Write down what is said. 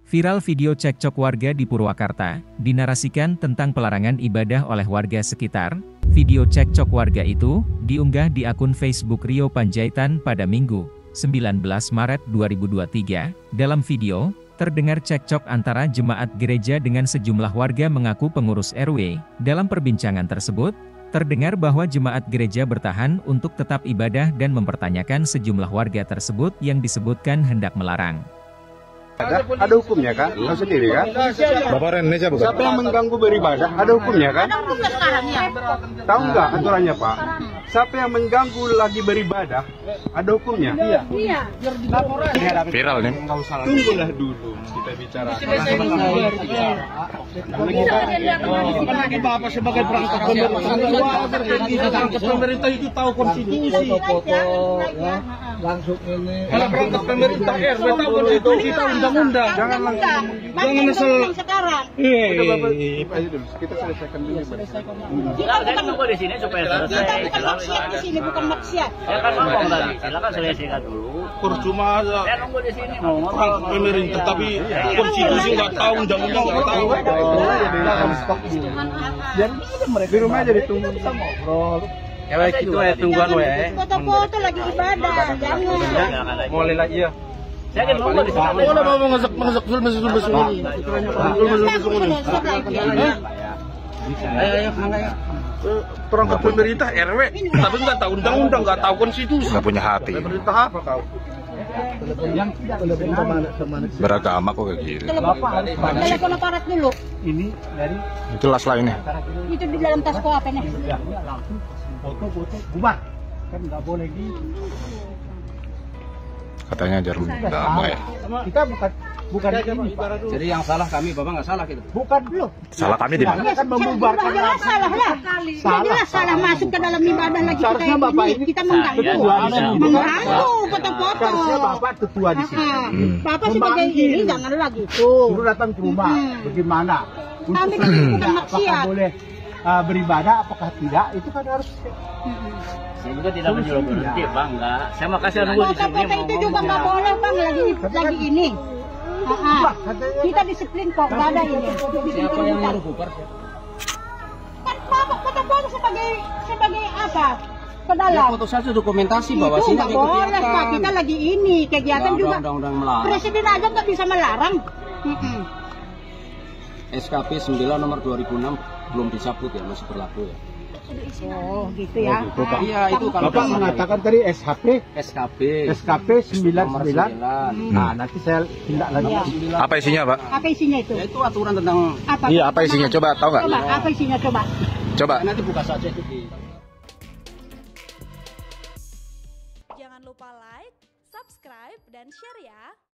Viral video cekcok warga di Purwakarta, dinarasikan tentang pelarangan ibadah oleh warga sekitar. Video cekcok warga itu, diunggah di akun Facebook Rio Panjaitan pada Minggu, 19 Maret 2023. Dalam video, terdengar cekcok antara jemaat gereja dengan sejumlah warga mengaku pengurus RW. Dalam perbincangan tersebut, terdengar bahwa jemaat gereja bertahan untuk tetap ibadah dan mempertanyakan sejumlah warga tersebut yang disebutkan hendak melarang. Ada hukumnya kan? Tahu sendiri kan? Bapak Indonesia bukan? Siapa yang mengganggu beribadah? Ada hukumnya kan? Ada hukumnya sekarang ya. Tahu nggak aturannya Pak? Siapa yang mengganggu lagi beribadah? Ada hukumnya? Iya. Viral nih. Tunggulah dulu kita bicara. Apalagi Bapak sebagai perangkat pemerintah itu tahu konstitusi. Langsung ini. Kalau perangkat pemerintah RW tahu konstitusi, tahu undang-undang. Jangan langsung. Jangan asal. Sekarang. Udah Bapak, aja dulu. Kita selesaikan dulu. Silakan nunggu di sini supaya selesai. Kita bukan maksiat di sini, bukan maksiat. Ya kan ngomong tadi, silakan selesaikan dulu. Percuma aja. Saya nunggu di sini ngomong. Perangkat pemerintah tapi konstitusi nggak tahu, undang-undang nggak tahu. Di rumah aja ditunggu. Ya baik itu ya tungguan we. Foto-foto lagi ibadah, jangan. Mulai lagi ya. Saya kan nunggu di sini. Boleh mau masuk ini. Ayo perangkat pemerintah RW tapi nggak tahu undang-undang, nggak tahu konstitusi. Nggak punya hati. Pemerintah apa kau? Beragama kok kayak gitu. Telepon aparat dulu. Itu las lah ini. Itu di dalam tas kau apa nih? Foto-foto bubar. Kan nggak boleh gitu. Katanya jarum damai. Kita bukan ini. Jadi yang salah kami, Bapak nggak salah gitu. Bukan belum. Salah kami di mana? Kan membubarkan Jelas salah lah. Jelas salah masuk ke dalam ibadah lagi kita Seharusnya Bapak ini kita mengganggu. Mengganggu foto-foto. Harusnya Bapak ketua di sini. Bapak sebagai ini janganlah gitu. Suruh datang ke rumah. Bagaimana? Kami kan bukan maksiat. Apakah boleh beribadah, apakah tidak? Itu kan harus. Saya juga tidak menyuruh berhenti, Bang. Enggak. Saya makasih nunggu di sini. Foto-foto itu juga nggak boleh bang lagi ini. Kita disiplin kok, nggak ada ini. Siapa yang nyuruh bubar? Kan Bapak foto-foto sebagai apa? Ke Ya dalam. foto saja dokumentasi bahwa Itu sini nggak boleh Pak, kita lagi ini kegiatan juga. Undang-undang melarang. Presiden aja nggak bisa melarang. SKP 9 nomor 2006 belum dicabut ya, masih berlaku ya. Oh gitu ya. Iya itu kalau Bapak mengatakan tadi SKP 99. Nah, nanti saya tindak lagi. Apa isinya, Pak? Apa isinya itu? Ya itu aturan tentang Apa? Iya, apa isinya? Coba tahu nggak? Coba, apa isinya coba? Coba. nanti buka saja itu di Jangan lupa like, subscribe, dan share ya.